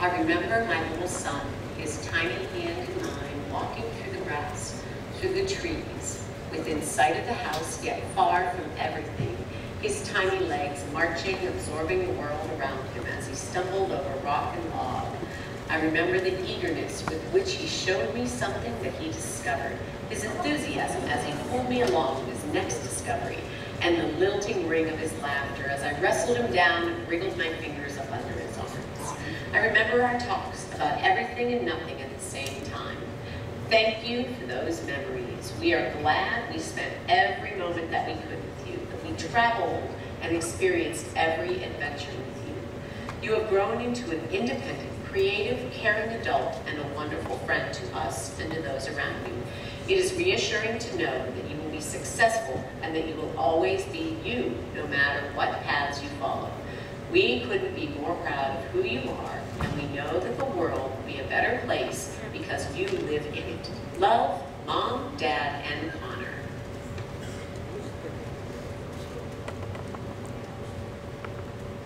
I remember my little son, his tiny hand in mine, walking through the grass, through the trees, within sight of the house, yet far from everything, his tiny legs marching, absorbing the world around him as he stumbled over rock and log. I remember the eagerness with which he showed me something that he discovered, his enthusiasm as he pulled me along to his next discovery, and the lilting ring of his laughter as I wrestled him down and wriggled my fingers up under his arms. I remember our talks about everything and nothing at the same time. Thank you for those memories. We are glad we spent every moment that we could with you, that we traveled and experienced every adventure with you. You have grown into an independent, creative, caring adult and a wonderful friend to us and to those around you. It is reassuring to know that you will be successful and that you will always be you, no matter what paths you follow. We couldn't be more proud of who you are, and we know that the world will be a better place because you live in it. Love, Mom, Dad, and Connor.